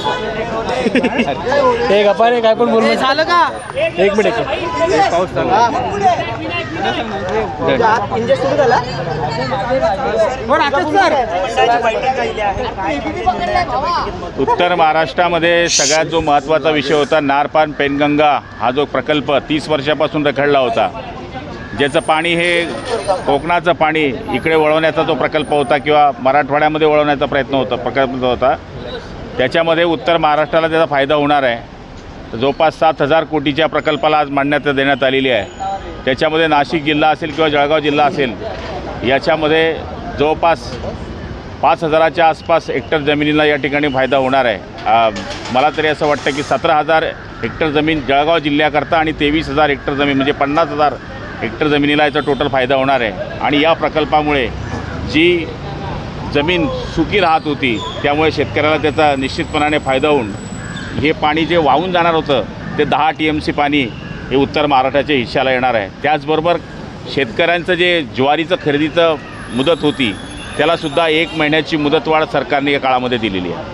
ते गप्पा रे काय पण बोलू झालं का? एक मिनिट पाऊस झाला उत्तर महाराष्ट्रामध्ये सगळ्यात जो महत्त्वाचा विषय होता नारपान पेनगंगा हा जो प्रकल्प 30 वर्षापासून रखडला होता, ज्याचं पाणी हे कोकणाचं पाणी इकडे वळवण्याचा जो प्रकल्प होता किंवा मराठवाड्यामध्ये वळवण्याचा प्रकल्प होता, त्याच्यामध्ये उत्तर महाराष्ट्राला त्याचा फायदा होणार आहे. जवळपास 7,000 कोटीच्या प्रकल्पाला आज मान्यता देण्यात आलेली आहे. त्याच्यामध्ये नाशिक जिल्हा असेल किंवा जळगाव जिल्हा असेल, याच्यामध्ये जवळपास 5,000च्या आसपास हेक्टर जमिनीला या ठिकाणी फायदा होणार आहे. मला तरी असं वाटतं की 17,000 हेक्टर जमीन जळगाव जिल्ह्याकरता आणि 23,000 हेक्टर जमीन म्हणजे 50,000 हेक्टर जमिनीला याचा टोटल फायदा होणार आहे. आणि या प्रकल्पामुळे जी जमीन सुकी राहत होती त्यामुळे शेतकऱ्याला त्याचा निश्चितपणाने फायदा होऊन हे पाणी जे वाहून जाणार होतं ते 10 TMC पाणी हे उत्तर महाराष्ट्राच्या हिश्श्याला येणार आहे. त्याचबरोबर शेतकऱ्यांचं जे ज्वारीचं खरेदीचं मुदत होती त्यालासुद्धा 1 महिन्याची मुदतवाढ सरकारने या काळामध्ये दिलेली आहे.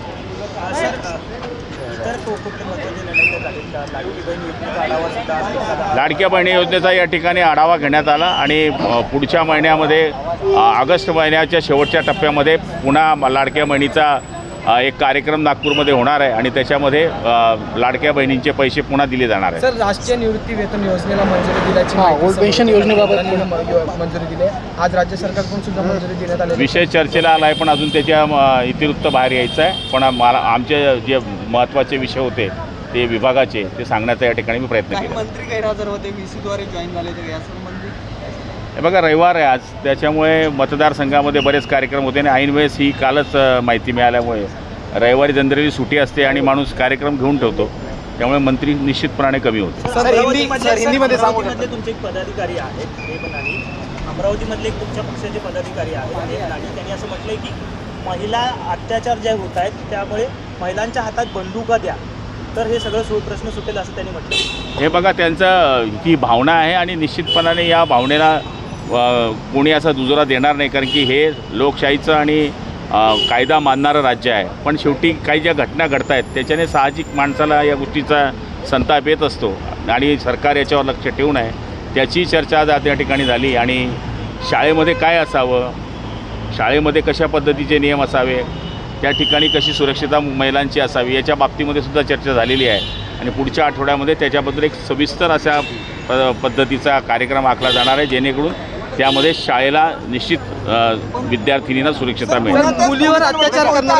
लाडक्या बहिणी योजनेचा या ठिकाणी आढावा घेण्यात आला आणि पुढच्या महिन्यामध्ये ऑगस्ट महिन्याच्या शेवटच्या टप्प्यामध्ये पुन्हा लाडक्या बहिणीचा एक कार्यक्रम नागपूरमध्ये होणार आहे आणि त्याच्यामध्ये लाडक्या बहिणींचे पैसे पुन्हा दिले जाणार आहे. सर, राष्ट्रीय निवृत्ती वेतन योजनेला मंजुरी दिल्याची ओल्ड पेन्शन योजनेबाबत मंजुरी दिली. आज राज्य सरकारकडून सुद्धा मंजुरी देण्यात आली. विषय चर्चेला आला आहे पण अजून त्याच्या इतिवृत्त बाहेर यायचं आहे. पण मला आमचे जे महत्त्वाचे विषय होते ते विभागाचे ते सांगण्याचा या ठिकाणी मी प्रयत्न केला. मंत्री गैरहजर होते, VC द्वारे जॉईन झाले तर यासंबंधी हे बघा, रविवार आहे आज, त्याच्यामुळे मतदारसंघामध्ये बरेच कार्यक्रम होते आणि ऐनवेळेस ही कालच माहिती मिळाल्यामुळे रविवारी जनरली सुट्टी असते आणि माणूस कार्यक्रम घेऊन ठेवतो, त्यामुळे मंत्री निश्चितपणे कमी होते. हिंदीमध्ये तुमचे एक पदाधिकारी आहेत हे पण आणि अमरावतीमधले एक तुमच्या पक्षाचे पदाधिकारी आहेत आणि त्यांनी असं म्हटलंय की महिला अत्याचार जे होत आहेत त्यामुळे महिलांच्या हातात बंदुका द्या तर हे सगळं प्रश्न सुटेल असं त्यांनी म्हटलं. हे बघा, त्यांचं ही भावना आहे आणि निश्चितपणाने या भावनेला कोणी असा दुजोरा देणार नाही, कारण की हे लोकशाहीचं आणि कायदा मानणारं राज्य आहे. पण शेवटी काही ज्या घटना घडत आहेत त्याच्याने साहजिक माणसाला या गोष्टीचा संताप येत असतो आणि सरकार याच्यावर लक्ष ठेवून आहे. त्याची चर्चा आज या ठिकाणी झाली आणि शाळेमध्ये काय असावं, शाळेमध्ये कशा पद्धतीचे नियम असावे, त्या ठिकाणी कशी सुरक्षितता महिलांची असावी याच्या बाबतीमध्ये सुद्धा चर्चा झालेली आहे आणि पुढच्या आठवड्यामध्ये त्याच्याबद्दल एक सविस्तर अशा पद्धतीचा कार्यक्रम आखला जाणार आहे जेणेकरून त्यामध्ये शाळेला निश्चित विद्यार्थिनींना सुरक्षितता मिळेल. मुलीवर अत्याचार करणारे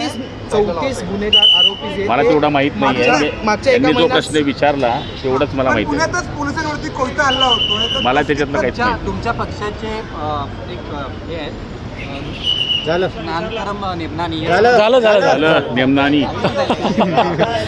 34 गुन्हेगार आरोपी मला तेवढा माहीत नाही आहे. त्यांनी जो प्रश्न विचारला तेवढंच मला माहिती आहे. पोलिसांवरती कोणता हल्ला होतो मला त्याच्यातलं काहीच नाही. तुमच्या पक्षाचे एक हे आहेत झालं नानकरम नेमनानी झालं नेमनानी